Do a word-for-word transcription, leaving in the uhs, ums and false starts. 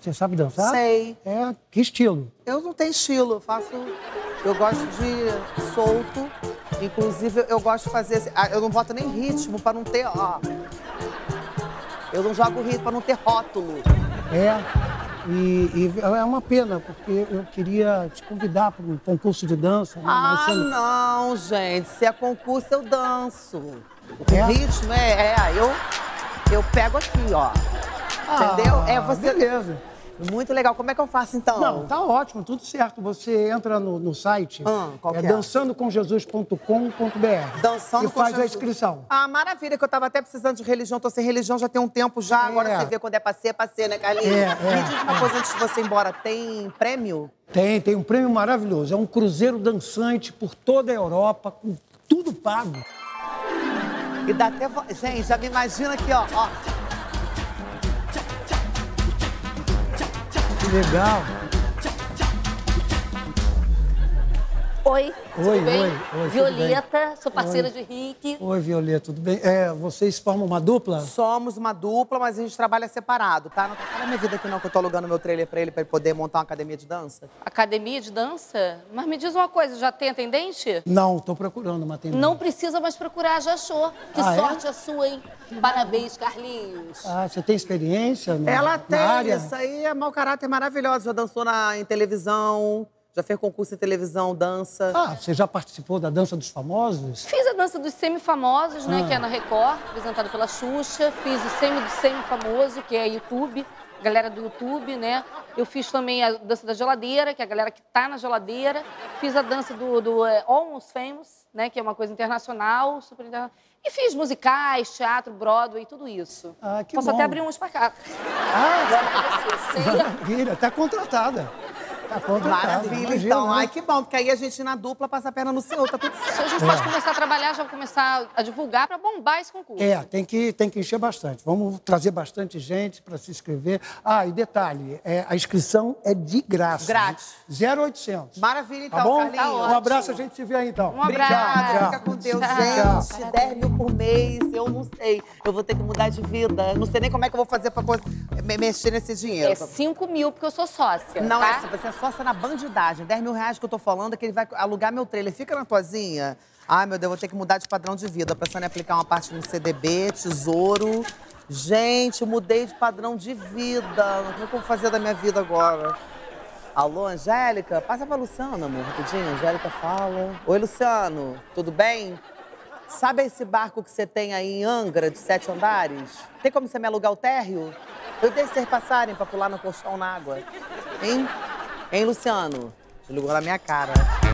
Você sabe dançar? Sei. É, que estilo? Eu não tenho estilo, eu faço... Eu gosto de solto. Inclusive, eu gosto de fazer... assim, ah, eu não boto nem ritmo pra não ter, ó... Eu não jogo ritmo pra não ter rótulo. É, e, e é uma pena, porque eu queria te convidar para um concurso de dança. Né? Ah, Mas você... não, gente. Se é concurso, eu danço. O É? ritmo é... é eu, eu pego aqui, ó. Entendeu? Ah, É você... beleza. Muito legal. Como é que eu faço, então? Não, tá ótimo, tudo certo. Você entra no, no site, Ah, qual é que é? dançando com jesus ponto com ponto br Dançando e com faz a Jesus. inscrição. Ah, maravilha, que eu tava até precisando de religião. Tô sem religião já tem um tempo já. Agora É. você vê quando é pra ser, é pra ser, né, Carlinhos? É, é, Me diz uma é. coisa antes de você ir embora. Tem prêmio? Tem, tem um prêmio maravilhoso. É um cruzeiro dançante por toda a Europa, com tudo pago. E dá até... vo- Gente, já me imagina aqui, ó. ó. Que legal. Oi, tudo Oi, bem? oi, oi, tudo Violeta, sou parceira Oi. de Rick. Oi, Violeta, tudo bem? É, vocês formam uma dupla? Somos uma dupla, mas a gente trabalha separado, tá? Não tá na minha vida aqui não, que eu tô alugando meu trailer pra ele, pra ele poder montar uma academia de dança. Academia de dança? Mas me diz uma coisa, já tem atendente? Não, tô procurando uma atendente. Não precisa mais procurar, já achou. Que Ah, é? sorte a sua, hein? Parabéns, Carlinhos. Ah, você tem experiência na, Ela na tem, área? isso aí é mau caráter maravilhoso. Já dançou na, em televisão, já fez concurso em televisão, dança. Ah, você já participou da Dança dos Famosos? Fiz a dança dos semi-famosos, né? Ah. Que é na Record, apresentada pela Xuxa. Fiz o semi do semi-famoso, que é YouTube, galera do YouTube, né? Eu fiz também a dança da geladeira, que é a galera que tá na geladeira. Fiz a dança do, do é, Almost Famous, né? Que é uma coisa internacional, super internacional. E fiz musicais, teatro, Broadway, tudo isso. Ah, que Posso bom. até abrir uns pra cá. Ah, Agora pra você, sei. maravilha, tá contratada. Tá contratada. Maravilha, imagina, então. né? Ai, que bom, porque aí a gente na dupla passa a perna no seu, tá tudo certo. A gente pode começar a trabalhar, já vou começar a divulgar pra bombar esse concurso. É, tem que, tem que encher bastante. Vamos trazer bastante gente para se inscrever. Ah, e detalhe, é, a inscrição é de graça. Grátis. zero oitocentos. Maravilha, então, Tá bom? Carlinhos. Tá Um ótimo. abraço, a gente se vê aí, então. Um abraço. Obrigada, Tchau, fica com Deus, Tchau. gente. dez mil por mês, eu não sei. Eu vou ter que mudar de vida. Eu não sei nem como é que eu vou fazer pra coisa- me- mexer nesse dinheiro. É cinco mil, porque eu sou sócia, Não, tá? é assim, você é sócia na bandidagem. dez mil reais que eu tô falando é que ele vai alugar meu trailer. Fica na toazinha. Ai, meu Deus, eu vou ter que mudar de padrão de vida. Pensando em aplicar uma parte no C D B, tesouro. Gente, eu mudei de padrão de vida. Como é que eu vou fazer da minha vida agora? Alô, Angélica? Passa pra Luciana, amor, rapidinho. Angélica fala. Oi, Luciano, tudo bem? Sabe esse barco que você tem aí em Angra, de sete andares? Tem como você me alugar o térreo? Eu deixo vocês passarem pra pular no colchão na água. Hein? Hein, Luciano? Você ligou na minha cara.